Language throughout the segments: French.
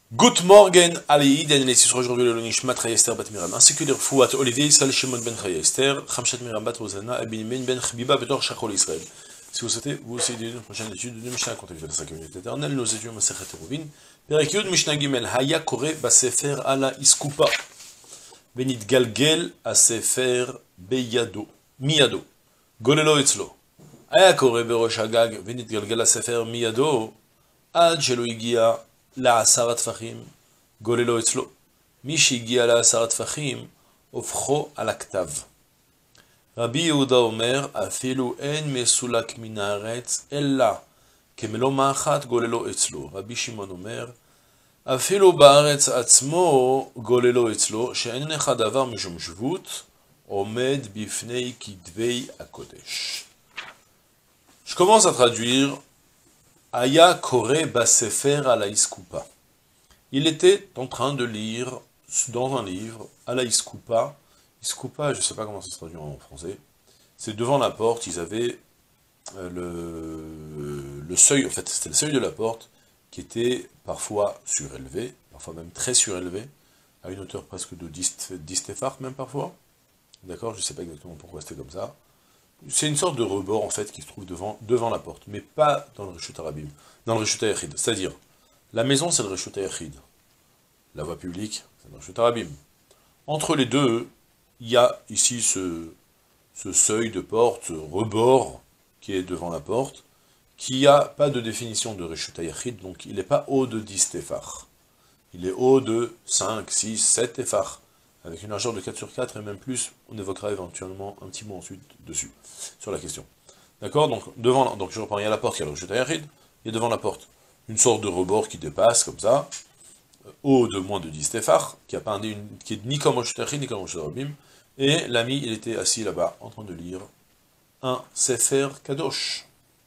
Good morning, Aleïd, et sur aujourd'hui le Nishmat Chayester Bat Miram, ainsi que les Fouat Olivier Israël Shimon Ben Chayester, Khamshat Miram Bat Rosana, Abin Ben Chbiba Betor Shachol Israël. Si vous souhaitez, vous aussi d'une prochaine étude de Mishnah contexte de la 5 minutes éternelle, nous étudions Masechet Eruvin, Perek Yud Mishnah Gimel, Haya Kore Basefer Ala Iskupa, Benit Galgel Asefer Beyado, Miyado, Golelo Etzlo, Haya Kore Berosh Hagag, Benit Galgel Asefer Miyado, Ad Shelo Igia, La Asarat Fachim, Golelo Etzlo. Mishigia la Asarat Fachim, Ofcho Alaktav. Rabbi Yehuda Omer, Afilu en mesulak minaretz, Ella, Kemelo Machat, Golelo Etzlo. Rabbi Shimon Omer, Afilu Baaretz Atzmo, Golelo Etzlo, She'en Echadavar Mishum Shvut, Omed Bifnei Kidvei Akodesh. Je commence à traduire. Aya Kore Basefer Ala Iskupa. Il était en train de lire dans un livre Ala Iskupa. Iskupa, je ne sais pas comment ça se traduit en français. C'est devant la porte, ils avaient le seuil, en fait, c'était le seuil de la porte qui était parfois surélevé, parfois même très surélevé, à une hauteur presque de 10 téphars même parfois. D'accord, je ne sais pas exactement pourquoi c'était comme ça. C'est une sorte de rebord, en fait, qui se trouve devant la porte, mais pas dans le Reshut Harabim, dans le Reshut HaYachid. C'est-à-dire, la maison, c'est le Reshut HaYachid. La voie publique, c'est le Reshut Harabim. Entre les deux, il y a ici ce seuil de porte, rebord, qui est devant la porte, qui n'a pas de définition de Reshut HaYachid, donc il n'est pas haut de 10 téphars. Il est haut de 5, 6, 7 téphars. Avec une largeur de 4 sur 4 et même plus, on évoquera éventuellement un petit mot ensuite dessus, sur la question. D'accord, donc je reprends, il y a la porte, il y a le Reshut HaYachid, il y a devant la porte une sorte de rebord qui dépasse, comme ça, haut de moins de 10 téphars, qui est ni comme Reshut HaYachid, ni comme Reshut Harabim, et l'ami, il était assis là-bas, en train de lire un Sefer Kadosh.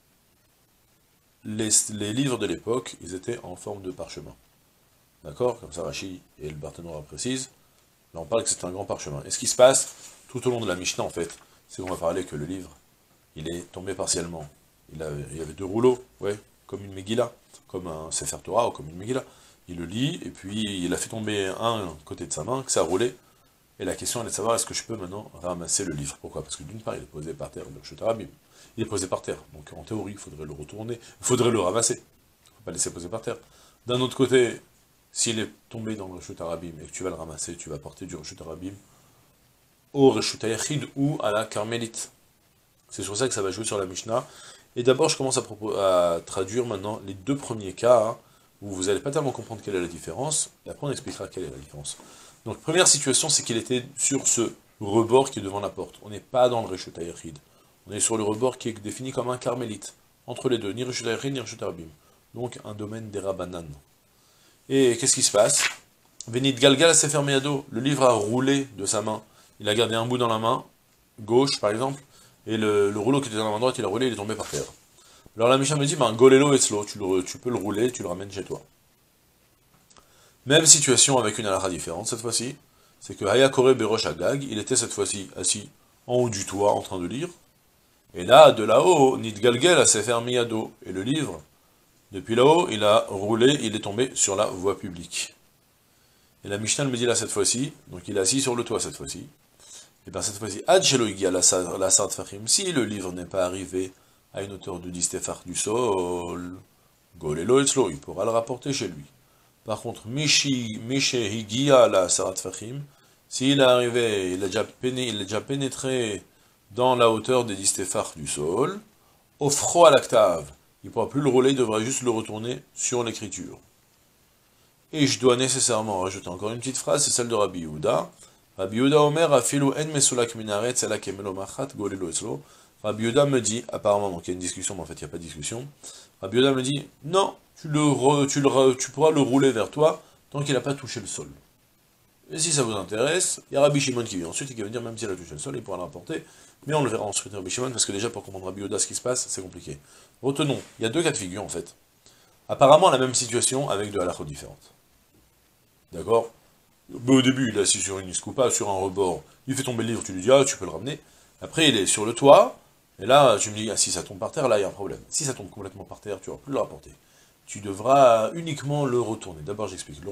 Les livres de l'époque, ils étaient en forme de parchemin. D'accord, comme ça Rashi et le Barthénora précisent. Là, on parle que c'est un grand parchemin. Et ce qui se passe tout au long de la Mishnah, en fait, c'est qu'on va parler que le livre, il est tombé partiellement. Il y avait deux rouleaux, ouais, comme une Megillah, comme un Sefer Torah ou comme une Megillah. Il le lit, et puis il a fait tomber un côté de sa main, que ça a roulé. Et la question, elle est de savoir, est-ce que je peux maintenant ramasser le livre? Pourquoi? Parce que d'une part, il est posé par terre, le Reshut Harabim. Il est posé par terre, donc en théorie, il faudrait le retourner, il faudrait le ramasser. Il ne faut pas laisser poser par terre. D'un autre côté, s'il est tombé dans le Reshut Harabim et que tu vas le ramasser, tu vas porter du Reshut Harabim au Reshut HaYachid ou à la Carmélite. C'est sur ça que ça va jouer sur la Mishnah. Et d'abord, je commence à traduire maintenant les deux premiers cas, hein, où vous n'allez pas tellement comprendre quelle est la différence, et après on expliquera quelle est la différence. Donc, première situation, c'est qu'il était sur ce rebord qui est devant la porte. On n'est pas dans le Reshut HaYachid. On est sur le rebord qui est défini comme un Carmélite. Entre les deux, ni Reshut HaYachid, ni Reshut Harabim. Donc, un domaine des Rabbanan. Et qu'est-ce qui se passe? Benit Galgal s'est fermé à dos. Le livre a roulé de sa main. Il a gardé un bout dans la main, gauche par exemple, et le rouleau qui était dans la main droite, il a roulé, il est tombé par terre. Alors la Mishnah me dit, Golelo Etzlo, tu peux le rouler, tu le ramènes chez toi. Même situation avec une halakha différente cette fois-ci, c'est que Haya Kore Berosh Hagag, il était cette fois-ci assis en haut du toit en train de lire, et là, de là-haut, Nit Galgel s'est fermé à dos, et le livre, depuis là-haut, il a roulé, il est tombé sur la voie publique. Et la Mishnah me dit là cette fois-ci, donc il est assis sur le toit cette fois-ci, et bien cette fois-ci, Ad Shelo Igia la Sart Fachim, si le livre n'est pas arrivé à une hauteur de 10 téphars du sol, Golelo Etzlo, il pourra le rapporter chez lui. Par contre, Mishe Higia la Sart Fachim, s'il est arrivé, il est déjà pénétré dans la hauteur des 10 téphars du sol, Ofro Alaktav, il ne pourra plus le rouler, il devra juste le retourner sur l'écriture. Et je dois nécessairement rajouter encore une petite phrase, c'est celle de Rabbi Yehuda. Rabbi Yehuda Omer, Afilu en mesulak minaret, c'est là kemelo machat, golelo etzlo. Rabbi Yehuda me dit, apparemment, donc il y a une discussion, mais en fait il n'y a pas de discussion. Rabbi Yehuda me dit, non, tu pourras le rouler vers toi, tant qu'il n'a pas touché le sol. Et si ça vous intéresse, il y a Rabbi Shimon qui vient ensuite, et qui va dire, même s'il a touché le sol, il pourra le rapporter. Mais on le verra ensuite, Rabbi Shimon, parce que déjà, pour comprendre Rabbi Yehuda ce qui se passe, c'est compliqué. Retenons, il y a deux cas de figure, en fait. Apparemment, la même situation, avec deux halachot différentes. D'accord? Au début, il est assis sur une iskupa, sur un rebord, il fait tomber le livre, tu lui dis, ah, tu peux le ramener. Après, il est sur le toit, et là, tu me dis, ah, si ça tombe par terre, là, il y a un problème. Si ça tombe complètement par terre, tu ne vas plus le rapporter. tu devras uniquement le retourner. D'abord, j'explique.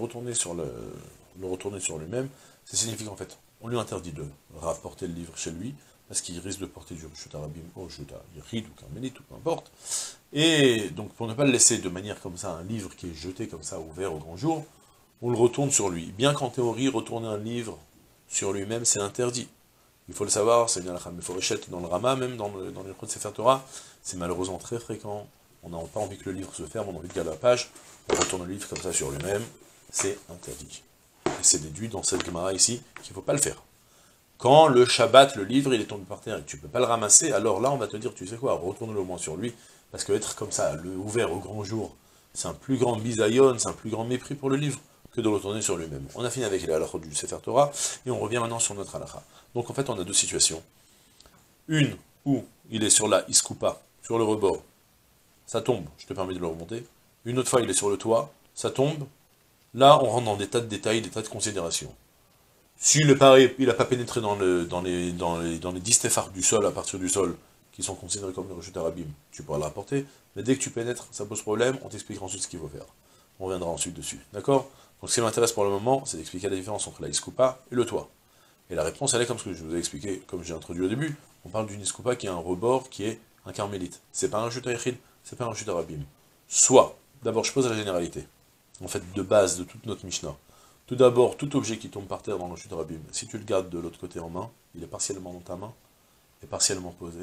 Le retourner sur lui-même, ça signifie qu'en fait, on lui interdit de rapporter le livre chez lui, parce qu'il risque de porter du Reshut Arabim au Reshut Yachid ou Carmélite, ou peu importe. Et donc, pour ne pas le laisser de manière comme ça, un livre qui est jeté comme ça, ouvert au grand jour, on le retourne sur lui. Bien qu'en théorie, retourner un livre sur lui-même, c'est interdit. Il faut le savoir, c'est bien la Khamé dans le Rama, même dans les livres de Sefer Torah, c'est malheureusement très fréquent. On n'a pas envie que le livre se ferme, on a envie de garder la page, on retourne le livre comme ça sur lui-même, c'est interdit. Et c'est déduit dans cette Gemara ici qu'il ne faut pas le faire. Quand le Shabbat, le livre, il est tombé par terre et que tu ne peux pas le ramasser, alors là on va te dire, tu sais quoi, retourne-le au moins sur lui, parce que être comme ça, le ouvert au grand jour, c'est un plus grand bisayon, c'est un plus grand mépris pour le livre, que de le retourner sur lui-même. On a fini avec les halachot du Sefer Torah, et on revient maintenant sur notre halakha. Donc en fait on a deux situations. Une où il est sur la iskoupa, sur le rebord, ça tombe, je te permets de le remonter. Une autre fois il est sur le toit, ça tombe. Là on rentre dans des tas de détails, des tas de considérations. Si le pari, il n'a pas pénétré dans les 10 téphars du sol, à partir du sol, qui sont considérés comme le Reshut Arabim, tu pourras le rapporter, mais dès que tu pénètres, ça pose problème, on t'expliquera ensuite ce qu'il faut faire. On reviendra ensuite dessus, d'accord? Donc ce qui m'intéresse pour le moment, c'est d'expliquer la différence entre la iskoupa et le toit. Et la réponse, elle est comme ce que je vous ai expliqué, comme j'ai introduit au début, on parle d'une iskoupa qui a un rebord qui est un carmélite. C'est pas un Reshut Yachid, c'est pas un Reshut Arabim. Soit, d'abord je pose la généralité, en fait de base de toute notre Mishnah. Tout d'abord, tout objet qui tombe par terre dans le Reshut Arabim, si tu le gardes de l'autre côté en main, il est partiellement dans ta main, et partiellement posé.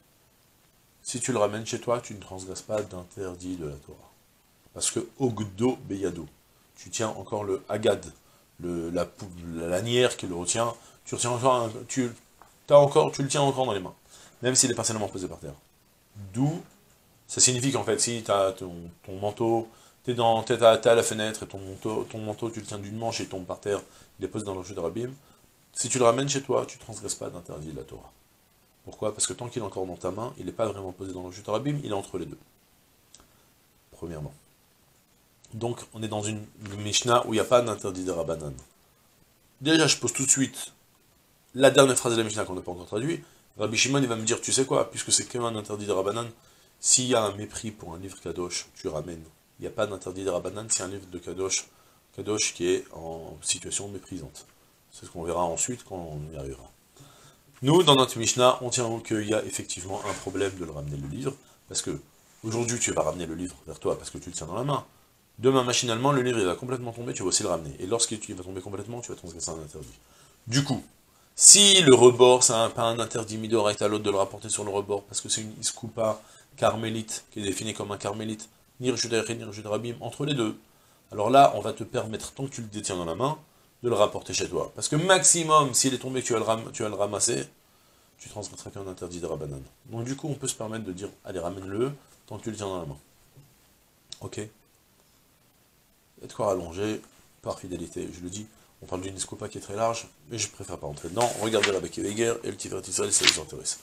Si tu le ramènes chez toi, tu ne transgresses pas d'interdit de la Torah. Parce que Ogdo Beyado, tu tiens encore le Agad, la lanière qui le retient, tu le tiens encore dans les mains, même s'il est partiellement posé par terre. D'où, ça signifie qu'en fait, si tu as ton manteau, t'es à la fenêtre, et ton manteau, tu le tiens d'une manche et il tombe par terre, il est posé dans le Reshut Arabim, si tu le ramènes chez toi, tu ne transgresses pas d'interdit de la Torah. Pourquoi? Parce que tant qu'il est encore dans ta main, il n'est pas vraiment posé dans le Reshut Arabim, il est entre les deux. Premièrement. Donc, on est dans une Mishnah où il n'y a pas d'interdit de Rabbanan. Déjà, je pose tout de suite la dernière phrase de la Mishnah qu'on n'a pas encore traduit. Rabbi Shimon, il va me dire, tu sais quoi, puisque c'est quand même un interdit de Rabbanan, s'il y a un mépris pour un livre Kadosh, tu ramènes. Il n'y a pas d'interdit de Rabbanan, c'est un livre de Kadosh qui est en situation méprisante. C'est ce qu'on verra ensuite quand on y arrivera. Nous, dans notre Mishnah, on tient qu'il y a effectivement un problème de le ramener le livre, parce que aujourd'hui tu vas ramener le livre vers toi parce que tu le tiens dans la main. Demain, machinalement, le livre il va complètement tomber, tu vas aussi le ramener. Et lorsqu'il va tomber complètement, tu vas transgresser un interdit. Du coup, si le rebord, c'est pas un interdit midorect à l'autre de le rapporter sur le rebord, parce que c'est une iskoupa carmélite, qui est définie comme un carmélite, ni Reshut Yachid, ni Reshut Arabim, entre les deux, alors là, on va te permettre, tant que tu le détiens dans la main, de le rapporter chez toi. Parce que maximum, s'il est tombé, que tu vas le ramasser, tu transgresseras qu'un interdit de Rabbanan. Donc du coup, on peut se permettre de dire, allez, ramène-le, tant que tu le tiens dans la main. Ok? Il y a de quoi rallonger, par fidélité, je le dis, on parle d'une iskoupa qui est très large, mais je préfère pas entrer dedans. Regardez la Bekeveger et le Tiferet Israël, ça vous intéresse.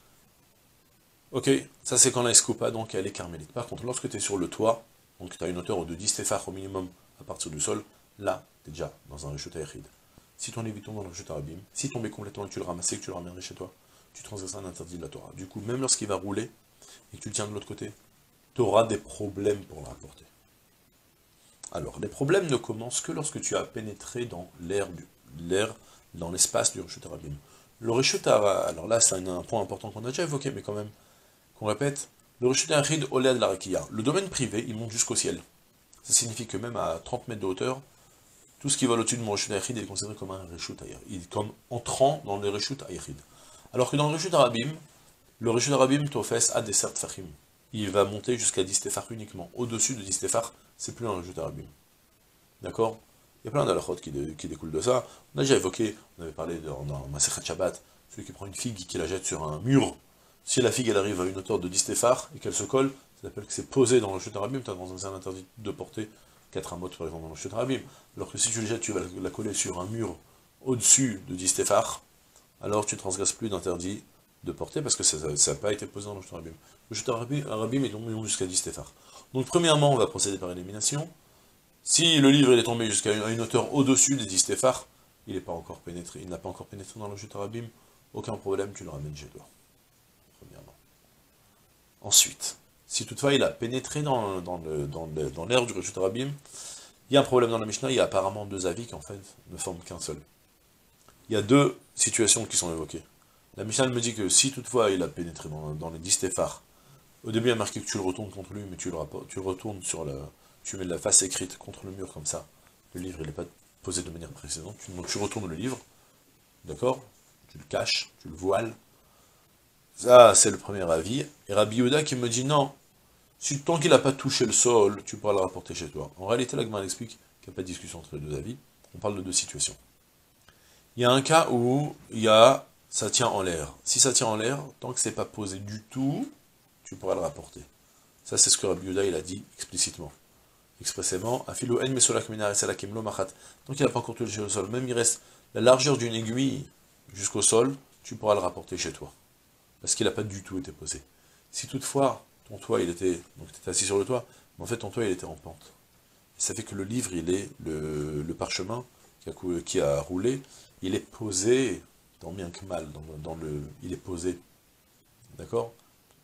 Ok, ça c'est quand la iskoupa, donc elle est carmélite. Par contre, lorsque tu es sur le toit, donc tu as une hauteur de 10 téphars au minimum à partir du sol, là, tu es déjà dans un Reshut Yachid. Si ton livre tombe dans le Reshut Arabim, si tombé complètement et que tu le ramassais, que tu le ramènerais chez toi, tu transgresseras un interdit de la Torah. Du coup, même lorsqu'il va rouler, et que tu le tiens de l'autre côté, tu auras des problèmes pour le rapporter. Alors, les problèmes ne commencent que lorsque tu as pénétré dans l'air, dans l'espace du Reshut Arabim. Le Reshut Arabim, alors là, c'est un point important qu'on a déjà évoqué, mais quand même, qu'on répète, le Reshut Yachid Oleh de la Rakiya. Le domaine privé, il monte jusqu'au ciel. Ça signifie que même à 30 mètres de hauteur, tout ce qui vole au-dessus de mon Reshut Yachid est considéré comme un Reshut Yachid. Il est comme entrant dans le Reshut Yachid. Alors que dans le Reshut Arabim, le Reshut Arabim t'offre à des certes fachim. Il va monter jusqu'à 10 téphars uniquement. Au-dessus de 10 téphars, c'est plus un Reshut Arabim. D'accord? Il y a plein d'halachot qui découlent de ça. On a déjà évoqué, on avait parlé dans Masechet Shabbat, celui qui prend une figue qui la jette sur un mur. Si la figue elle arrive à une hauteur de 10 téphars et qu'elle se colle, ça s'appelle que c'est posé dans le Reshut Arabim, tu as dans un interdit de porter 4 amot par exemple dans le Reshut Arabim. Alors que si tu le jettes, tu vas la coller sur un mur au-dessus de 10 téphars, alors tu ne transgresses plus d'interdit de porter parce que ça n'a pas été posé dans le Reshut Arabim. Le Reshut Arabim est tombé jusqu'à 10 téphars. Donc premièrement, on va procéder par élimination. Si le livre est tombé jusqu'à une hauteur au-dessus des 10 téphars, il n'a pas encore pénétré dans le Reshut Arabim, aucun problème, tu le ramènes chez toi. Premièrement. Ensuite, Si toutefois il a pénétré dans l'air du Reshut Rabim, il y a un problème dans la Mishnah, il y a apparemment deux avis qui en fait ne forment qu'un seul. Il y a deux situations qui sont évoquées. La Mishnah me dit que si toutefois il a pénétré dans les 10 téphars, au début il y a marqué que tu le retournes contre lui, mais tu le retournes sur tu mets la face écrite contre le mur comme ça. Le livre il n'est pas posé de manière précédente, donc tu retournes le livre, d'accord? Tu le caches, tu le voiles. Ça c'est le premier avis. Et Rabbi Yehuda qui me dit non, tant qu'il n'a pas touché le sol, tu pourras le rapporter chez toi. En réalité, la Gemara explique qu'il n'y a pas de discussion entre les deux avis. On parle de deux situations. Il y a un cas où ça tient en l'air. Si ça tient en l'air, tant que c'est pas posé du tout, tu pourras le rapporter. Ça, c'est ce que Rabbi Yehuda il a dit expressément. Afilo en mesolak minar esalakim lo machat. Tant qu'il n'a pas encore touché le sol, même il reste la largeur d'une aiguille jusqu'au sol, tu pourras le rapporter chez toi. Parce qu'il n'a pas du tout été posé. Si toutefois, ton toit, donc tu étais assis sur le toit, mais en fait ton toit il était en pente. Et ça fait que le livre, le parchemin qui a roulé, il est posé, tant bien que mal, il est posé, d'accord?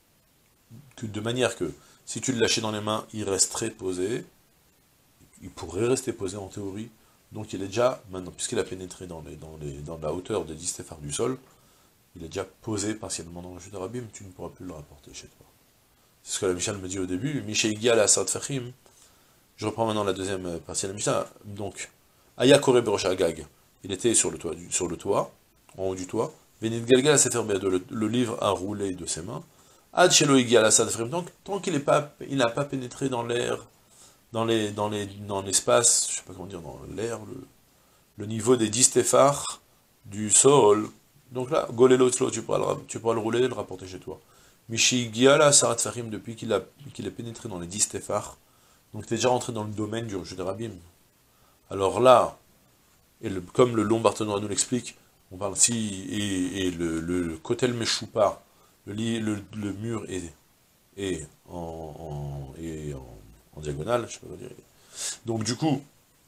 De manière que, si tu le lâchais dans les mains, il resterait posé, il pourrait rester posé en théorie, donc il est déjà, maintenant, puisqu'il a pénétré dans la hauteur de 10 téphars du sol, il est déjà posé partiellement dans le jeu d'Arabim, tu ne pourras plus le rapporter chez toi. C'est ce que la Mishnah me dit au début, Mishaïgia la Asad Fahim. Je reprends maintenant la deuxième partie de la Mishnah. Donc, Aya Kore Berosha Agag, il était sur le toit, en haut du toit. Venit Galgal s'est fermé, le livre a roulé de ses mains. Ad Shelo Igia la Asad Fahim, tant qu'il n'a pas pénétré dans l'air, dans l'espace, je sais pas comment dire, dans l'air, le niveau des 10 téphars du sol. Donc là, Golelo Tzlo, tu pourras le rouler et le rapporter chez toi. Mishigia la Sarat Fahim, depuis qu'il a pénétré dans les 10 téphars, donc tu es déjà rentré dans le domaine du Reshut Rabim. Alors là, comme le long Barthénois nous l'explique, on parle ici, et le Kotel Meshupa, le mur est en diagonale, je sais pas quoi dire. Donc du coup,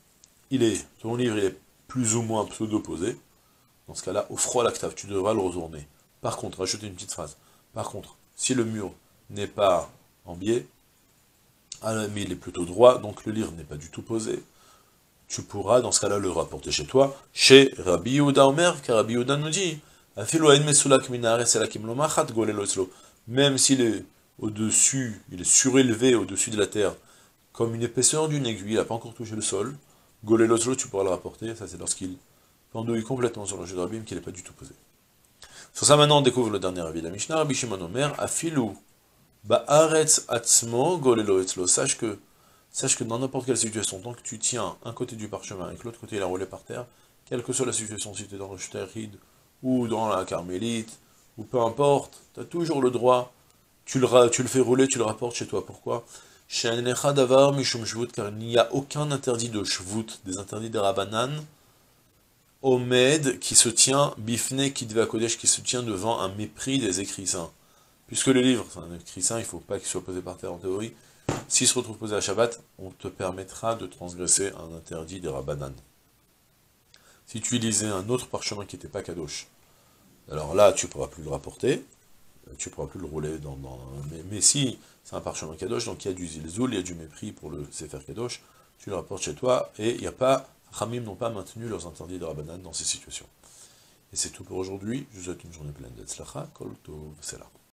ton livre il est plus ou moins pseudo-posé. Dans ce cas-là, au froid lactave, tu devras le retourner. Par contre, rajouter une petite phrase. Par contre, si le mur n'est pas en biais, mais il est plutôt droit, donc le livre n'est pas du tout posé, tu pourras dans ce cas-là le rapporter chez toi, chez Rabbi Yehuda Omer, car Rabbi Yehuda nous dit, même s'il est au-dessus, il est surélevé au-dessus de la terre, comme une épaisseur d'une aiguille, il n'a pas encore touché le sol, Goleloslo, tu pourras le rapporter, ça c'est lorsqu'il pendouille complètement sur le jeu de Rabim, qu'il n'est pas du tout posé. Sur ça, maintenant, on découvre le dernier avis de la Mishnah, Rabbi Shimon Omer, Afilu, Ba'aretz Atzmo, Golelo Etzlo. Sache que dans n'importe quelle situation, tant que tu tiens un côté du parchemin et que l'autre côté il est roulé par terre, quelle que soit la situation, si tu es dans le Shtarid, ou dans la Carmélite, ou peu importe, tu as toujours le droit, tu le fais rouler, tu le rapportes chez toi. Pourquoi? Car il n'y a aucun interdit de shvut, des interdits des Rabbanan, Omed, qui se tient, Bifne Kidve Kodesh, qui se tient devant un mépris des écrits saints. Puisque le livre, c'est un écrit saint, il ne faut pas qu'il soit posé par terre en théorie. S'il se retrouve posé à Shabbat, on te permettra de transgresser un interdit des Rabbanan. Si tu lisais un autre parchemin qui n'était pas Kadosh, alors là, tu ne pourras plus le rapporter, tu ne pourras plus le rouler mais si c'est un parchemin Kadosh, donc il y a du zilzoul, il y a du mépris pour le Sefer Kadosh, tu le rapportes chez toi, et il n'y a pas, Ramim n'ont pas maintenu leurs interdits de Rabbanan dans ces situations. Et c'est tout pour aujourd'hui, je vous souhaite une journée pleine d'Etzlacha, Kol Tov, c'est là.